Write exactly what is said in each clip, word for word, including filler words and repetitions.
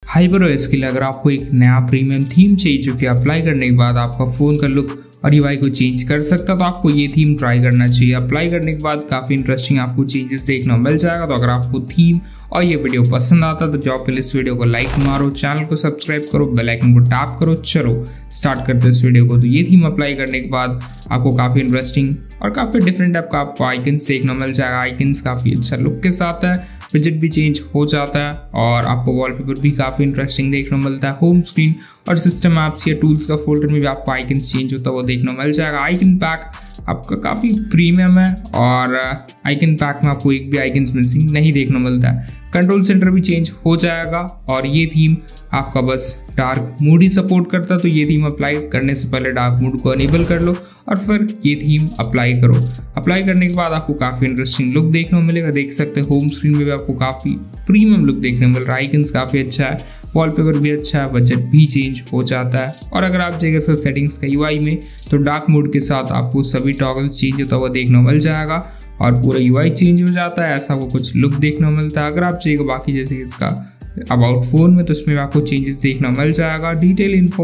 HyperOS के लिए अगर आपको एक नया प्रीमियम थीम चाहिए जो कि अप्लाई करने के बाद आपका फ़ोन का लुक और यूआई को चेंज कर सकता है, तो आपको ये थीम ट्राई करना चाहिए। अप्लाई करने के बाद काफ़ी इंटरेस्टिंग आपको चेंजेस देखने को मिल जाएगा। तो अगर आपको थीम और ये वीडियो पसंद आता है तो जाओ पहले इस वीडियो को लाइक मारो, चैनल को सब्सक्राइब करो, बेल आइकन को टैप करो। चलो स्टार्ट करते हैं इस वीडियो को। तो ये थीम अप्लाई करने के बाद आपको काफ़ी इंटरेस्टिंग और काफ़ी डिफरेंट टाइप का आपको आइकन्स देखने को मिल जाएगा। आइकन्स काफ़ी अच्छा लुक के साथ है, विजेट भी चेंज हो जाता है और आपको वॉलपेपर भी काफ़ी इंटरेस्टिंग देखने को मिलता है। होम स्क्रीन और सिस्टम ऐप्स या टूल्स का फोल्डर में भी आपको आइकन्स चेंज होता है वो देखने को मिल जाएगा। आइकन पैक आपका काफ़ी प्रीमियम है और आइकन पैक में आपको एक भी आइकन्स मिसिंग नहीं देखने को मिलता है। कंट्रोल सेंटर भी चेंज हो जाएगा और ये थीम आपका बस डार्क मूड ही सपोर्ट करता है, तो ये थीम अप्लाई करने से पहले डार्क मूड को अनेबल कर लो और फिर ये थीम अप्लाई करो। अप्लाई करने के बाद आपको काफ़ी इंटरेस्टिंग लुक देखने को मिलेगा। देख सकते हैं होम स्क्रीन में भी आपको काफ़ी प्रीमियम लुक देखने को मिल रहा है। आइकन्स काफ़ी अच्छा है, वॉलपेपर भी अच्छा है, बजट भी चेंज हो जाता है। और अगर आप जाइएगा सर सेटिंग्स का यूआई में तो डार्क मोड के साथ आपको सभी टॉगल्स चेंज होता हुआ देखने को मिल जाएगा और पूरा यूआई चेंज हो जाता है। ऐसा वो कुछ लुक देखने को मिलता है। अगर आप चाहिएगा बाकी जैसे इसका अबाउट फ़ोन में तो इसमें आपको चेंजेस देखने को मिल जाएगा। डिटेल इन्फो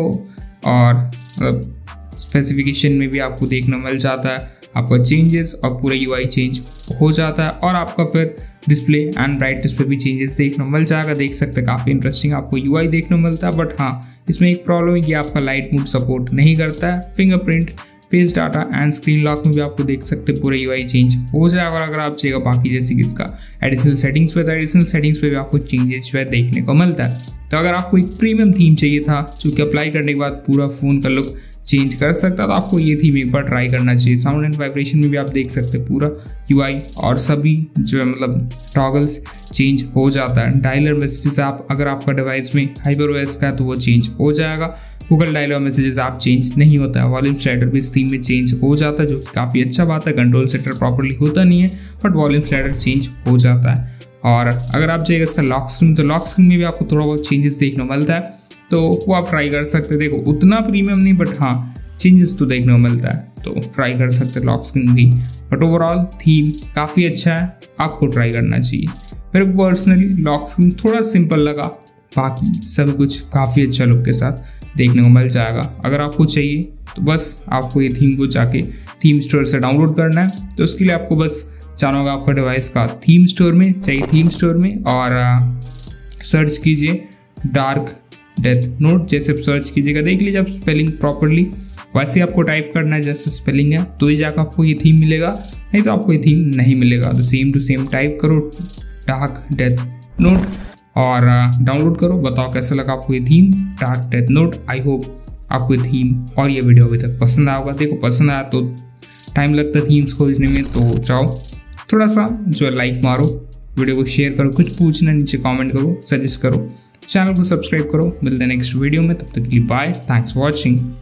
और स्पेसिफिकेशन में भी आपको देखने को मिल जाता है आपका चेंजेस और पूरा यूआई चेंज हो जाता है और आपका फिर डिस्प्ले एंड ब्राइटनेस पे भी चेंजेस देखने को मिल जाएगा। देख सकते हैं काफ़ी इंटरेस्टिंग आपको यूआई देखने को मिलता है। बट हाँ, इसमें एक प्रॉब्लम है कि आपका लाइट मोड सपोर्ट नहीं करता है। Fingerprint, face data and screen lock में भी आपको देख सकते हैं पूरा यूआई चेंज हो जाएगा। और अगर आप चाहिएगा बाकी जैसे कि इसका एडिशनल सेटिंग्स पे, तो एडिशनल सेटिंग्स पे भी आपको चेंजेस जो है देखने को मिलता है। तो अगर आपको एक प्रीमियम थीम चाहिए था जो कि अप्लाई करने के बाद पूरा फ़ोन का लुक चेंज कर सकता है, तो आपको ये थीम एक बार ट्राई करना चाहिए। साउंड एंड वाइब्रेशन में भी आप देख सकते हैं पूरा यूआई और सभी जो है मतलब टॉगल्स चेंज हो जाता है। डायलर मैसेजेस आप अगर आपका डिवाइस में HyperOS का है तो वो चेंज हो जाएगा। गूगल डायलॉग मैसेजेस आप चेंज नहीं होता है। वॉल्यूम स्लाइडर भी इस थीम में चेंज हो जाता है जो कि काफ़ी अच्छा बात है। कंट्रोल सेंटर प्रॉपर्ली होता नहीं है बट वॉल्यूम स्लाइडर चेंज हो जाता है। और अगर आप चाहिए इसका लॉक स्क्रीन तो लॉक स्क्रीन में भी आपको थोड़ा बहुत चेंजेस देखने को मिलता है, तो वो आप ट्राई कर सकते हैं। देखो उतना प्रीमियम नहीं बट हाँ चेंजेस तो देखने को मिलता है, तो ट्राई कर सकते हैं लॉक स्क्रीन भी। बट ओवरऑल थीम काफ़ी अच्छा है, आपको ट्राई करना चाहिए। मेरे को पर्सनली लॉक स्क्रीन थोड़ा सिंपल लगा, बाकी सब कुछ काफ़ी अच्छा लुक के साथ देखने को मिल जाएगा। अगर आपको चाहिए तो बस आपको ये थीम को जाके थीम स्टोर से डाउनलोड करना है। तो उसके लिए आपको बस जाना होगा आपका डिवाइस का थीम स्टोर में, चाहिए थीम स्टोर में और सर्च कीजिए डार्क डेथ नोट। जैसे आप सर्च कीजिएगा देख लीजिए आप स्पेलिंग प्रॉपरली वैसे आपको टाइप करना है जैसे स्पेलिंग है, तो ही जाकर आपको ये थीम मिलेगा, नहीं तो आपको ये थीम नहीं मिलेगा। तो सेम टू सेम टाइप करो डार्क डेथ नोट और डाउनलोड करो। बताओ कैसा लगा आपको ये theme dark death note. I hope आपको ये थीम और ये वीडियो अभी तक पसंद आया होगा। देखो पसंद आया तो टाइम लगता है थीम्स खोजने में, तो जाओ थोड़ा सा जो है लाइक मारो, वीडियो को शेयर करो, कुछ पूछना नीचे कमेंट करो, सजेस्ट करो, चैनल को सब्सक्राइब करो। मिलते हैं नेक्स्ट वीडियो में, तब तक के लिए बाय, थैंक्स फॉर वॉचिंग।